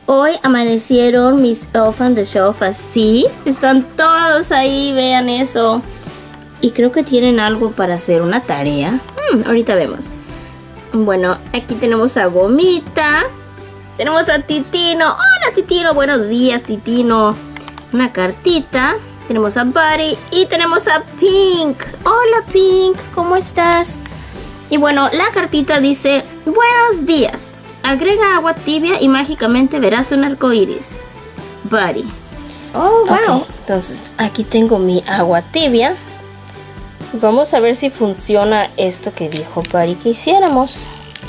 Hoy amanecieron mis Elf on the Shelf así. Están todos ahí, vean eso. Y creo que tienen algo para hacer una tarea. Ahorita vemos. Bueno, aquí tenemos a Gomita. Tenemos a Titino. Hola Titino, buenos días Titino. Una cartita. Tenemos a Buddy y tenemos a Pink. Hola Pink, ¿cómo estás? Y bueno, la cartita dice: buenos días. Agrega agua tibia y mágicamente verás un arco iris. Buddy. Oh, wow. Okay, entonces aquí tengo mi agua tibia. Vamos a ver si funciona esto que dijo Buddy que hiciéramos.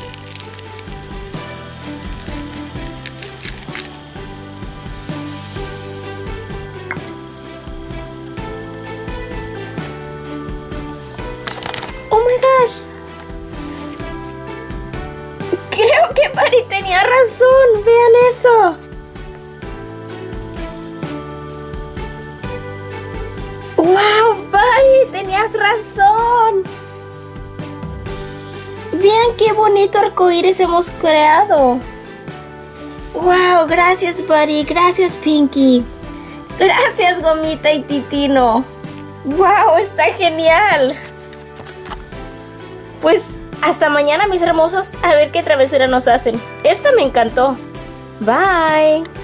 Oh my gosh. Creo que Buddy tenía razón. Vean eso. ¡Wow, Buddy! ¡Tenías razón! Vean qué bonito arcoíris hemos creado. ¡Wow! Gracias, Buddy. Gracias, Pinky. Gracias, Gomita y Titino. ¡Wow! Está genial. Pues hasta mañana, mis hermosos. A ver qué travesura nos hacen. Esta me encantó. Bye.